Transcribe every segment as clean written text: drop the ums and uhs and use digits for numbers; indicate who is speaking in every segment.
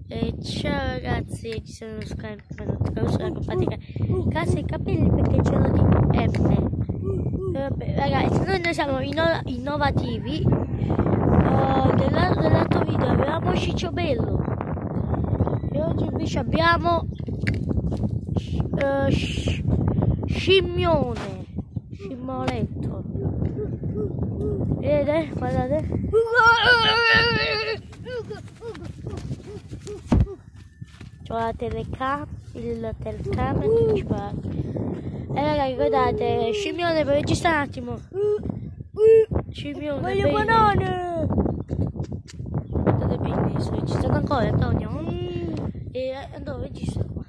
Speaker 1: Ciao ragazzi, ci sono su canale sulla compatica Casa e Capelli perché ce l'ho di Vabbè, ragazzi, noi siamo innovativi. Nell'altro video avevamo Ciccio Bello e oggi invece abbiamo Scimmoletto. Vedete? Guardate. C'ho il telecamera principale. E ragazzi, guardate, Scimmione, per registrare un attimo. Scimmione, voglio banane! Guardate bene, sto registrando ancora, Antonio. E Antonio, registra qua.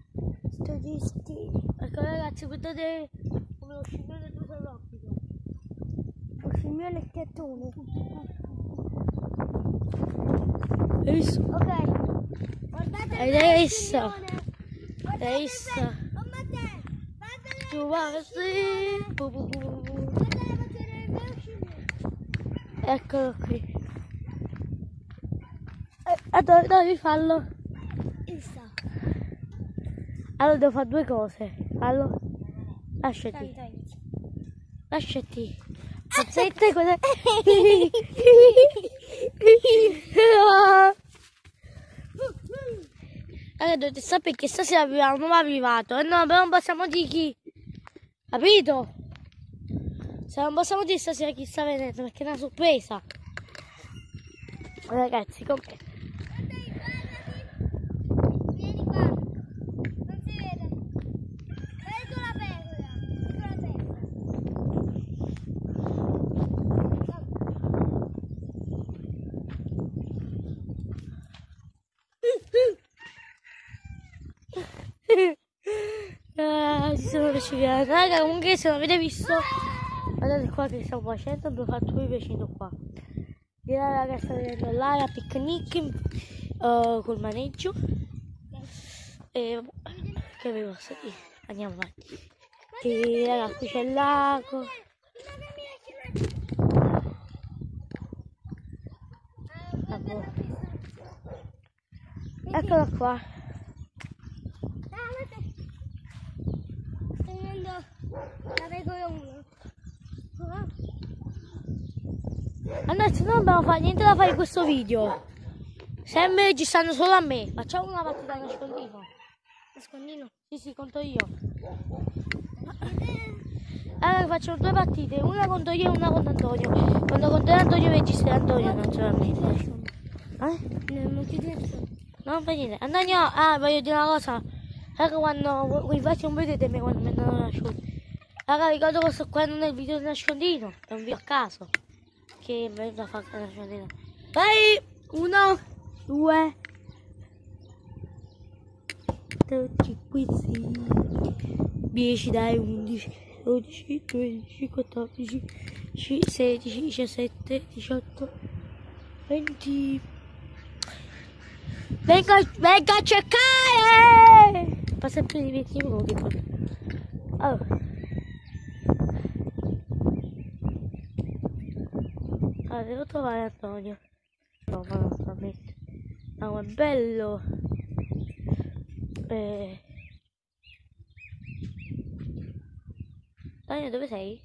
Speaker 1: Ecco ragazzi, guardate come lo scimmione è tutto rapido. Lo scimmione è schiattone. Hai visto? Ok. Guardate adesso. Tu vai. Eccolo qui. Devi farlo. Allora devo fare due cose. Allora, lasciati. Aspetta, cosa? Allora dovete sapere che stasera abbiamo un nuovo arrivato. No, però non possiamo dire chi. Capito? Se non possiamo dire stasera chi sta venendo perché è una sorpresa. Ragazzi, comunque.
Speaker 2: Vieni qua. Non si vede. Vedo la pecora.
Speaker 1: Ci sono riusciti. Raga, comunque se non avete visto, guardate qua che stiamo facendo, abbiamo fatto un vicino qua. Direi raga, sta vedendo l'area picnic col maneggio. E che vi posso dire? Andiamo avanti. E raga, qui c'è il lago. Eccolo qua.
Speaker 2: Sto vedendo la pecora 1.
Speaker 1: Adesso non dobbiamo fare niente da fare in questo video. Sempre registrando solo a me. Facciamo una partita a nascondino.
Speaker 2: Nascondino?
Speaker 1: Sì, conto io. Allora facciamo due partite, una contro io e una contro Antonio. Quando contro Antonio registra Antonio, non solamente.
Speaker 2: Non chiudi nessuno.
Speaker 1: Non fa niente. Antonio, voglio dire una cosa. Raga, quando voi faccio un vedete me quando mi hanno nascosto. Raga, ricordo che sto qua nel video di nascondino. È un video a caso. Che mi da fare la nascondino. Vai! 1, 2, 13, 15, 10, dai, 11, 12, 13, 14, 16, 17, 18, 20. Venga a cercare! Passa più di 20 minuti poi. Allora, devo trovare Antonio. No, ma non sta messo. No, è bello. Antonio, dove sei?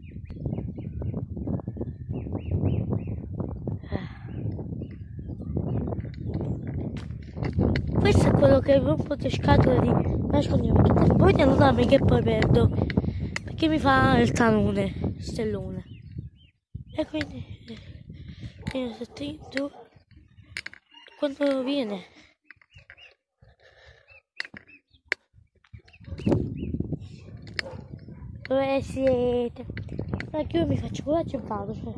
Speaker 1: Questo è quello che rompo le scatole di nascondiamo, perché poi devo darmi che poi perdo, perché mi fa il canone, stellone. E quindi io sto attento quando viene. Dove siete? Anche io mi faccio coraggio e vado, cioè.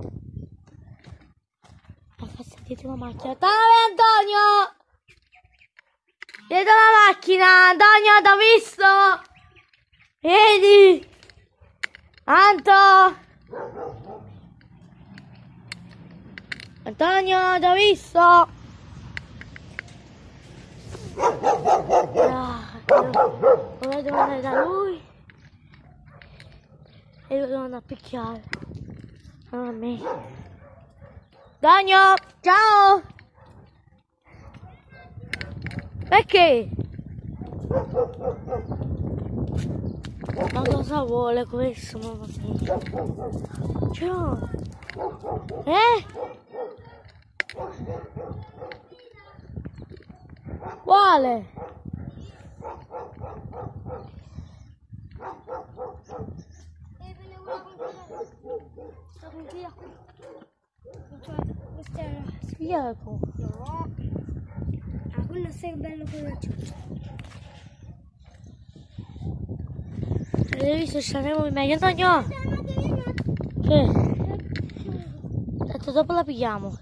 Speaker 1: Fa sentire una macchina. Dove Antonio? Vedo la macchina, Antonio, t'ho visto! Vedi? Antonio, t'ho visto! Ora devo andare da lui e lo devo andare a picchiare. A me. Antonio, ciao! Perché? Ma cosa vuole questo? Mamma mia. Ciao. Quale?
Speaker 2: Sta con via. Questa è una...
Speaker 1: Spiego.
Speaker 2: No. Ah, quello sei bello coraggioso.
Speaker 1: Hai visto? Saremo meglio. Antonio! Che? Detto, dopo la pigliamo.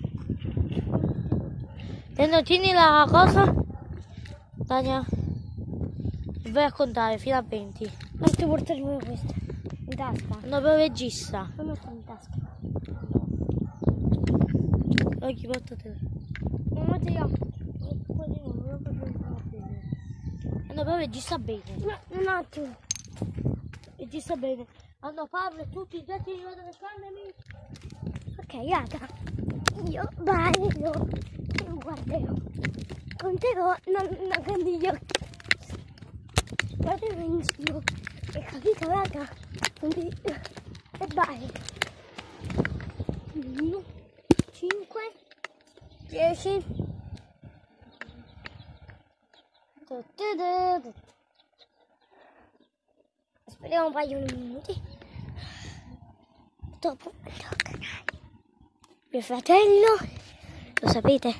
Speaker 1: Tieni la cosa. Tania. Vai a contare fino a 20.
Speaker 2: Non ti portare pure questa. In tasca.
Speaker 1: No, per il regista.
Speaker 2: Poi metto in tasca.
Speaker 1: Oggi porta te.
Speaker 2: Non metto io.
Speaker 1: No, però regista bene.
Speaker 2: No, un attimo.
Speaker 1: Regista bene. Hanno Pablo e tutti i gatti di vado amici.
Speaker 2: Ok, raga. Io ballo. E guarderò. Conterò. Non cambio gli occhi. Guarderò in giro. Hai capito, raga? Quindi... E vai. 1, 5, 10. Speriamo un paio di minuti. Dopo tocca mio fratello, lo sapete?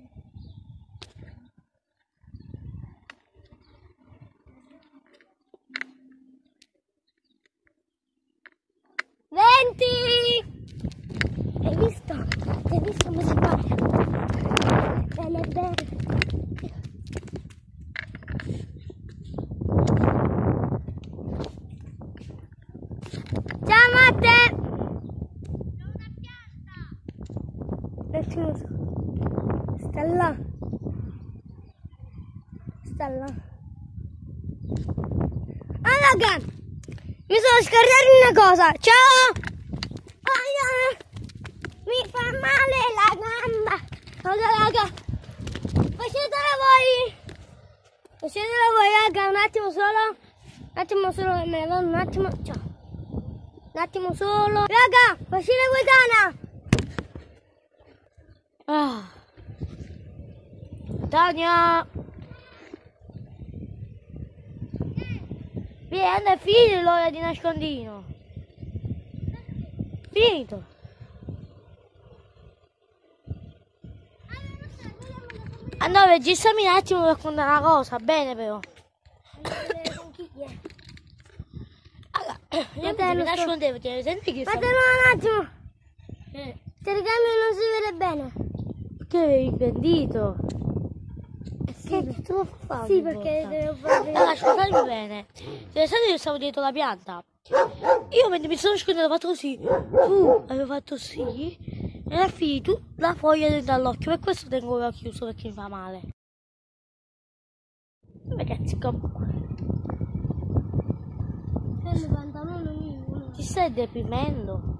Speaker 2: Hai visto? Hai visto come si fa? Bene, bene. Ciao Matte! C'è una pianta! Sta là. Sta là. Ah raga! Mi sono scordato una cosa! Ciao! Mi fa male la gamba! Raga! Facetela voi! Raga, un attimo solo! Che me ne vado un attimo! Ciao! Un attimo solo! Raga! Facile guidana!
Speaker 1: Ah. Tania! Vieni, è finita l'ora di nascondino. Finito. Ah no, registrami un attimo per raccontare una cosa, bene però. Allora, io mi nascondevo, ti senti che
Speaker 2: Fatelo un attimo! Il telecamera non si vede bene.
Speaker 1: Che avevi pentito?
Speaker 2: Che
Speaker 1: tu lo fai?
Speaker 2: sì, perché devo fare...
Speaker 1: Allora, ascoltatemi bene. Deve essere che io stavo dietro la pianta. Io mentre mi sono nascosto ho fatto così. Avevo fatto così. E alla fine tu la foglia dentro all'occhio. Per questo tengo l'occhio chiuso perché mi fa male. Ragazzi, comunque.
Speaker 2: Il pantalone mio.
Speaker 1: Ti stai deprimendo?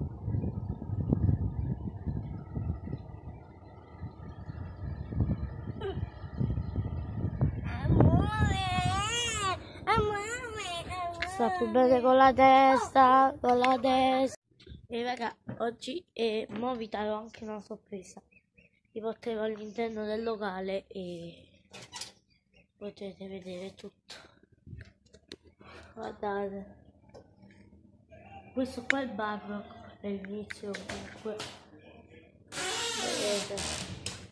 Speaker 1: Sta più bene con la testa, E raga, oggi mo vi darò anche una sorpresa. Vi porterò all'interno del locale e potete vedere tutto. Guardate. Questo qua è il bar per l'inizio comunque. Vedete.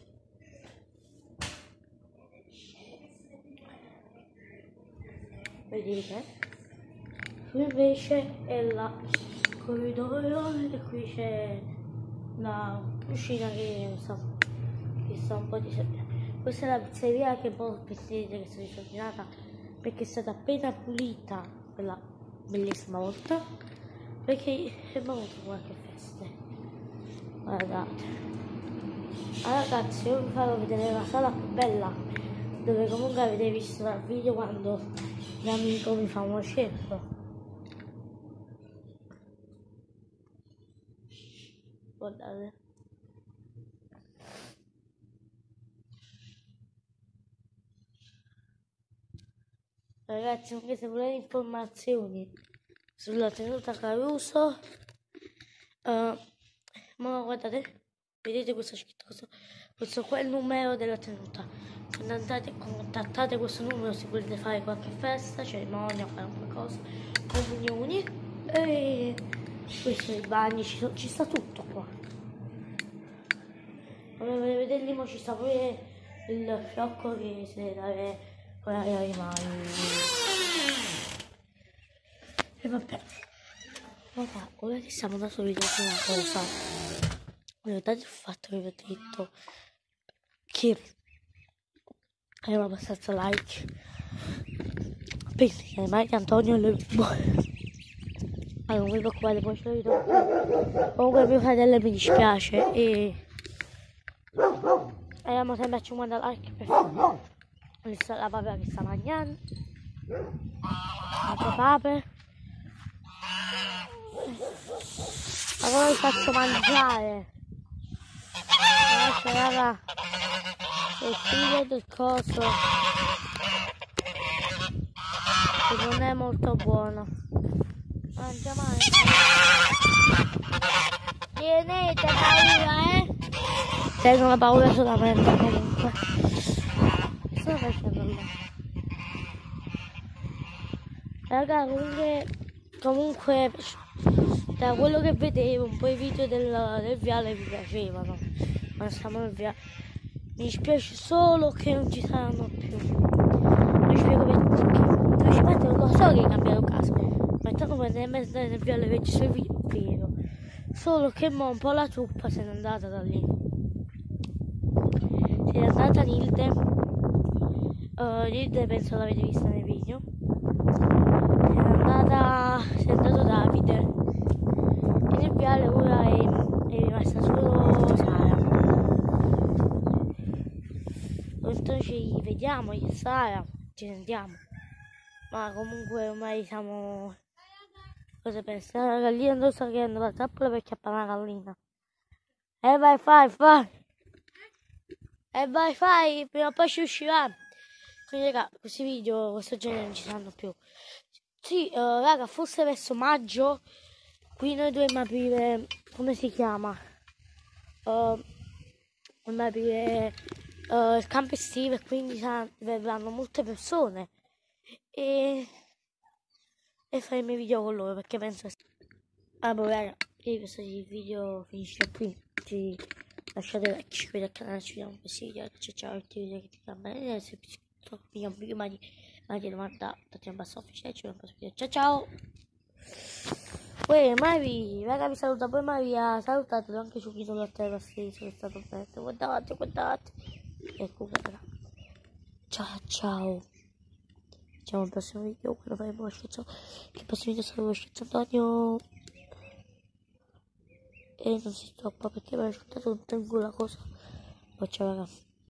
Speaker 1: Vedete? Qui invece è la corridoio e qui c'è la cucina che sta un po' di... Questa è la pizzeria che poi vedete che sono disordinata perché è stata appena pulita quella bellissima volta perché abbiamo avuto qualche festa. Guardate. Allora ragazzi, io vi farò vedere la sala più bella dove comunque avete visto dal video quando l'amico mi fa uno scelto. Guardate. Ragazzi, anche se volete informazioni sulla tenuta Caruso, ma guardate, vedete cosa c'è scritto? Questo qua è il numero della tenuta. Quando andate, contattate questo numero se volete fare qualche festa, cerimonia, qualche cosa, comunioni, e qui sono i bagni, ci sta tutto qua. Come vedete lì ci sta pure il fiocco che si deve dare con gli animali. E vabbè, ora che siamo andati a vedere una cosa, guardate il fatto che vi ho detto che abbiamo abbastanza like pensi che mai di Antonio le allora non vi preoccupate, poi ce lo vedo. Comunque mio fratello mi dispiace e abbiamo sempre a 50 like per la papera che sta mangiando, la papera. Ma come vi faccio mangiare? Ecco raga, il figlio del coso che non è molto buono. Mangia. Tenete paura, tengo la paura solamente comunque. Sto facendo là. Raga, comunque da quello che vedevo un po' i video del viale mi piacevano, ma siamo nel viale. Mi dispiace solo che non ci saranno più. Mi spiego perché. Non lo so che cambiano casa, ma intanto quando andare nel viale vecchio sui video. Solo che mo un po' la truppa se n'è andata da lì. Se n'è andata Nilde. Nilde penso l'avete vista nei video. Si è andato Davide. E nel viale ora è rimasta solo Sara. Intanto ci vediamo io e Sara, ci sentiamo. Ma comunque ormai siamo... Cosa pensi? La gallina non sta chiedendo la trappola per chiappare una gallina. E vai, fai. E vai, prima o poi ci uscirà. Quindi raga, questi video, questo genere non ci saranno più. Sì, raga, forse verso maggio, qui noi dovremmo aprire, come si chiama? Dovremmo aprire il campo estivo e quindi verranno molte persone. E faremo i video con loro perché penso allora raga, io questo video finisce qui, ci lasciate like, iscrivetevi al canale, ci vediamo in questi video, ciao, ti vedo che ti cambia, se vi un video mai domanda, date un basso ufficiale, ci vediamo in questo video, ciao. Poi Mavi, raga vi saluta, poi Mavi ha salutato anche su chi sono a terra stesso, che è stato bello, guardate, ecco raga, ciao. Ci vediamo al prossimo video, quello faremo lo scherzo. Il prossimo video sarà lo scherzo Antonio. E non si stoppa perché mi ha ascoltato un tempo la cosa. Ciao raga.